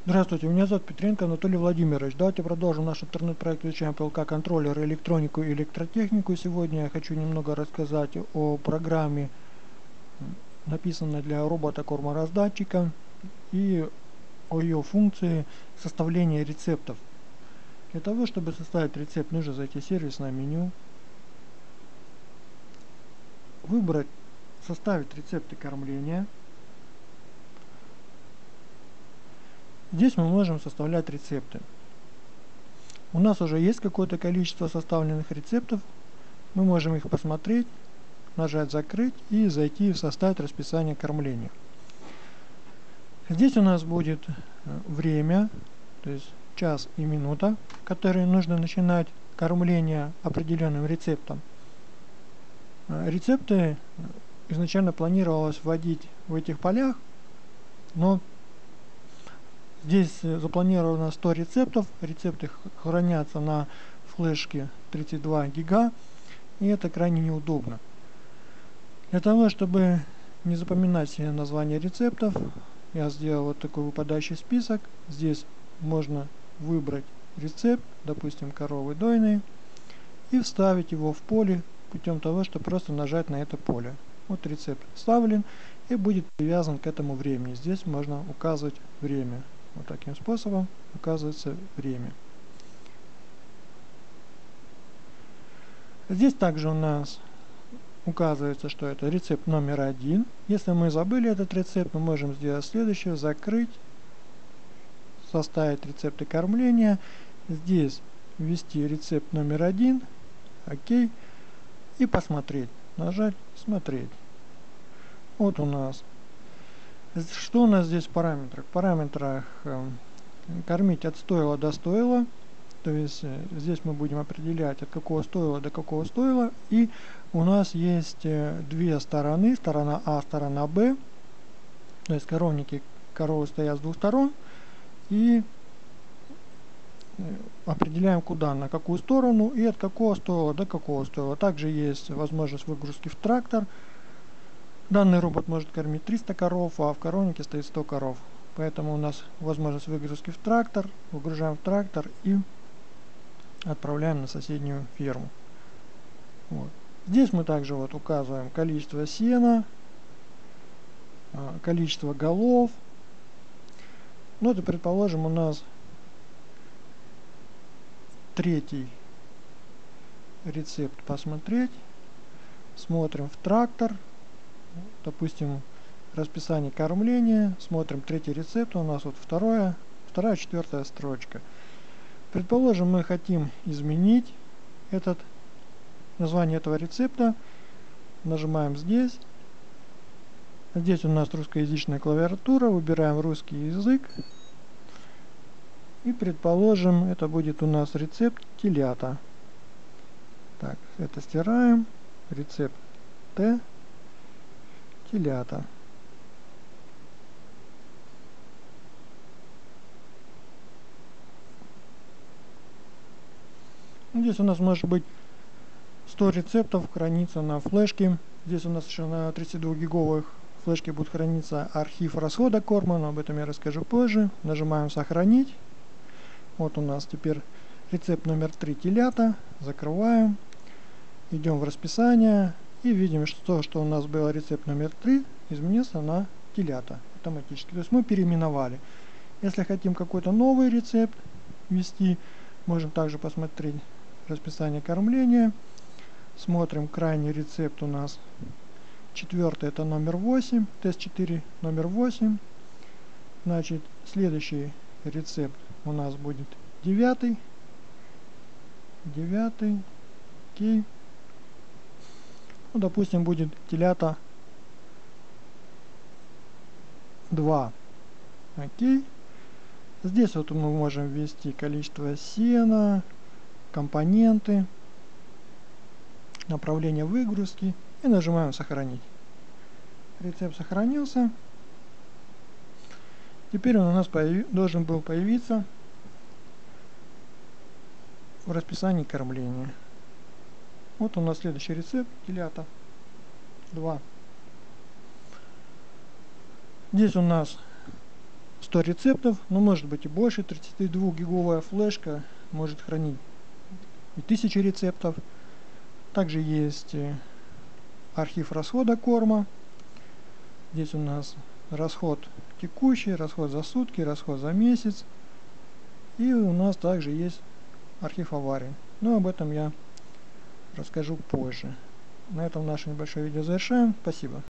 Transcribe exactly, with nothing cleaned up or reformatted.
Здравствуйте, меня зовут Петренко Анатолий Владимирович. Давайте продолжим наш интернет-проект «Изучаем ПЛК-контроллер, электронику и электротехнику». Сегодня я хочу немного рассказать о программе, написанной для робота-кормораздатчика, и о ее функции составления рецептов. Для того, чтобы составить рецепт, нужно зайти в сервисное меню, выбрать «Составить рецепты кормления». Здесь мы можем составлять рецепты. У нас уже есть какое-то количество составленных рецептов. Мы можем их посмотреть, нажать «Закрыть» и зайти в «Составить расписание кормления». Здесь у нас будет время, то есть час и минута, которые нужно начинать кормление определенным рецептом. Рецепты изначально планировалось вводить в этих полях, но здесь запланировано сто рецептов. Рецепты хранятся на флешке тридцать два гига, и это крайне неудобно. Для того, чтобы не запоминать все названия рецептов, я сделал вот такой выпадающий список. Здесь можно выбрать рецепт, допустим, коровы дойные, и вставить его в поле путем того, что просто нажать на это поле. Вот рецепт вставлен и будет привязан к этому времени. Здесь можно указывать время. Вот таким способом указывается время. Здесь также у нас указывается, что это рецепт номер один. Если мы забыли этот рецепт, мы можем сделать следующее: закрыть, составить рецепты кормления. Здесь ввести рецепт номер один, окей, и посмотреть. Нажать «Смотреть». Вот у нас. Что у нас здесь в параметрах? В параметрах э, кормить от стойла до стойла. То есть э, здесь мы будем определять, от какого стойла до какого стойла. И у нас есть э, две стороны. Сторона А, сторона Б. То есть коровники, коровы стоят с двух сторон. И э, определяем, куда, на какую сторону и от какого стойла до какого стойла. Также есть возможность выгрузки в трактор. Данный робот может кормить триста коров, а в коровнике стоит сто коров. Поэтому у нас возможность выгрузки в трактор. Выгружаем в трактор и отправляем на соседнюю ферму. Вот. Здесь мы также вот указываем количество сена, количество голов. Ну, это, предположим, у нас третий рецепт посмотреть. Смотрим в трактор. Допустим, расписание кормления. Смотрим третий рецепт. У нас вот второе, вторая, четвертая строчка. Предположим, мы хотим изменить этот, название этого рецепта. Нажимаем здесь. Здесь у нас русскоязычная клавиатура. Выбираем русский язык. И предположим, это будет у нас рецепт телята. Так, это стираем. Рецепт Т. Телята. Здесь у нас может быть сто рецептов, хранится на флешке. Здесь у нас еще на тридцатидвухгиговых флешке будет храниться архив расхода корма, но об этом я расскажу позже. Нажимаем «Сохранить». Вот у нас теперь рецепт номер три телята. Закрываем. Идем в расписание. И видим, что то, что у нас был рецепт номер три, изменился на телята автоматически. То есть мы переименовали. Если хотим какой-то новый рецепт ввести, можем также посмотреть расписание кормления. Смотрим крайний рецепт у нас. Четвертый, это номер восемь. тест четыре номер восемь. Значит, следующий рецепт у нас будет девятый. Девятый. Окей. Ну, допустим, будет телята два. Окей. Здесь вот мы можем ввести количество сена, компоненты, направление выгрузки и нажимаем «Сохранить». Рецепт сохранился. Теперь он у нас появ... должен был появиться в расписании кормления. Вот у нас следующий рецепт телята два. Здесь у нас сто рецептов, но может быть и больше. тридцатидвухгиговая флешка может хранить и тысячи рецептов. Также есть архив расхода корма. Здесь у нас расход текущий, расход за сутки, расход за месяц. И у нас также есть архив аварий. Но об этом я расскажу позже. На этом наше небольшое видео завершаем. Спасибо.